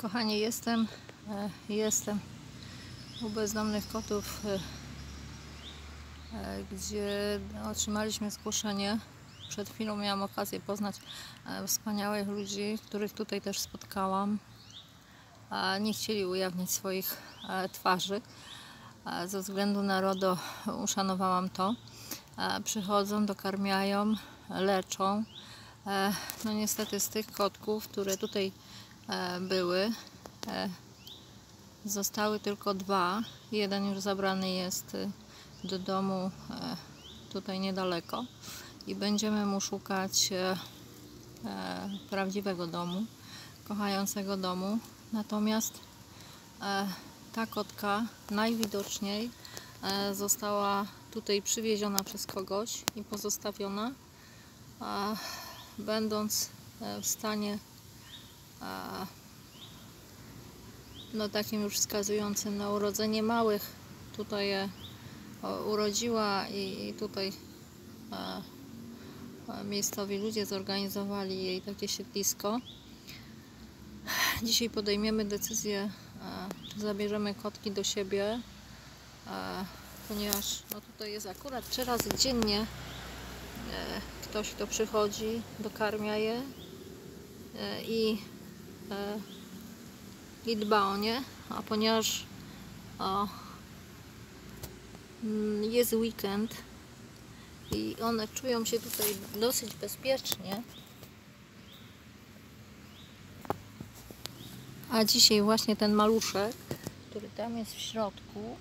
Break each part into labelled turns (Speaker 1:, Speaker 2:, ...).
Speaker 1: Kochani, jestem u bezdomnych kotów, gdzie otrzymaliśmy zgłoszenie. Przed chwilą miałam okazję poznać wspaniałych ludzi, których tutaj też spotkałam. Nie chcieli ujawnić swoich twarzy. Ze względu na RODO uszanowałam to. Przychodzą, dokarmiają, leczą. No niestety z tych kotków, które tutaj były, zostały tylko dwa. Jeden już zabrany jest do domu tutaj niedaleko i będziemy mu szukać prawdziwego domu, kochającego domu. Natomiast ta kotka najwidoczniej została tutaj przywieziona przez kogoś i pozostawiona, będąc w stanie no takim już wskazującym na urodzenie małych. Tutaj je urodziła i tutaj miejscowi ludzie zorganizowali jej takie siedlisko. Dzisiaj podejmiemy decyzję, czy zabierzemy kotki do siebie, ponieważ no tutaj jest akurat 3 razy dziennie ktoś, kto przychodzi, dokarmia je i dba o nie, a ponieważ jest weekend i one czują się tutaj dosyć bezpiecznie, a dzisiaj właśnie ten maluszek, który tam jest w środku,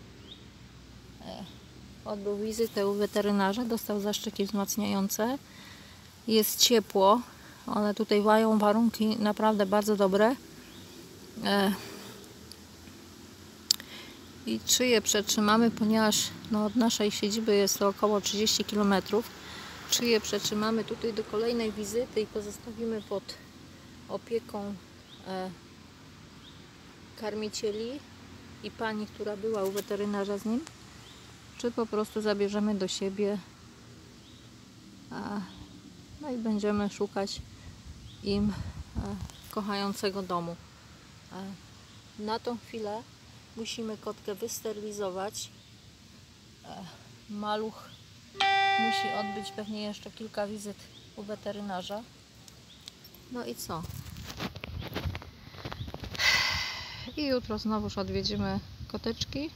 Speaker 1: odbył wizytę u weterynarza, dostał zaszczepy wzmacniające, jest ciepło, one tutaj mają warunki naprawdę bardzo dobre i 3 je przetrzymamy, ponieważ no, od naszej siedziby jest to około 30 km. 3 je przetrzymamy tutaj do kolejnej wizyty i pozostawimy pod opieką karmicieli i pani, która była u weterynarza z nim, czy po prostu zabierzemy do siebie, no i będziemy szukać im kochającego domu. Na tą chwilę musimy kotkę wysterylizować. Maluch musi odbyć pewnie jeszcze kilka wizyt u weterynarza. No i co? I jutro znowuż odwiedzimy koteczki.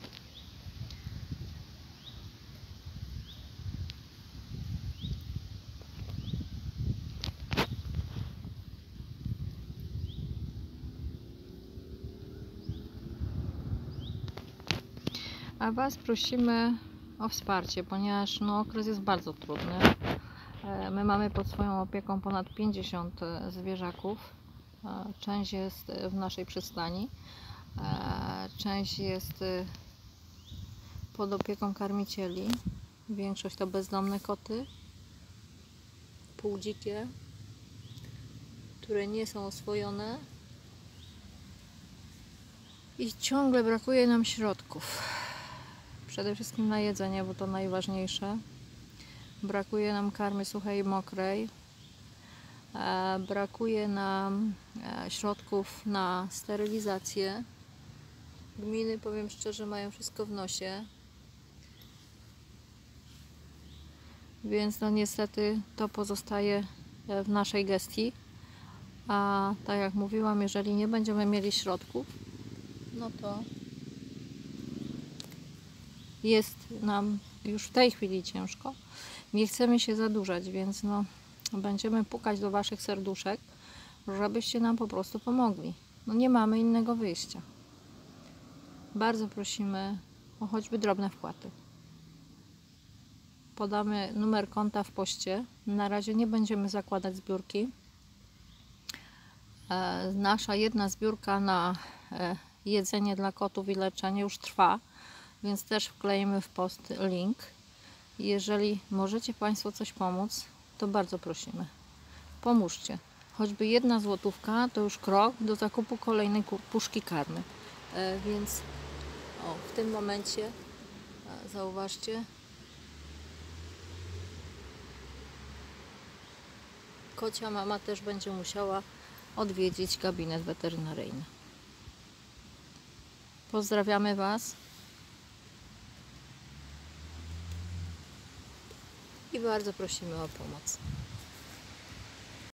Speaker 1: A Was prosimy o wsparcie, ponieważ no, okres jest bardzo trudny. My mamy pod swoją opieką ponad 50 zwierzaków. Część jest w naszej przystani, część jest pod opieką karmicieli. Większość to bezdomne koty, półdzikie, które nie są oswojone. I ciągle brakuje nam środków. Przede wszystkim na jedzenie, bo to najważniejsze. Brakuje nam karmy suchej i mokrej. Brakuje nam środków na sterylizację. Gminy, powiem szczerze, mają wszystko w nosie. Więc no niestety to pozostaje w naszej gestii. A tak jak mówiłam, jeżeli nie będziemy mieli środków, no to jest nam już w tej chwili ciężko. Nie chcemy się zadłużać, więc no, będziemy pukać do Waszych serduszek, żebyście nam po prostu pomogli. No nie mamy innego wyjścia. Bardzo prosimy o choćby drobne wpłaty. Podamy numer konta w poście. Na razie nie będziemy zakładać zbiórki. Nasza jedna zbiórka na jedzenie dla kotów i leczenie już trwa, więc też wklejemy w post link. Jeżeli możecie Państwo coś pomóc, to bardzo prosimy. Pomóżcie. Choćby 1 złotówka to już krok do zakupu kolejnej puszki karmy. Więc w tym momencie zauważcie, kocia mama też będzie musiała odwiedzić gabinet weterynaryjny. Pozdrawiamy Was i bardzo prosimy o pomoc.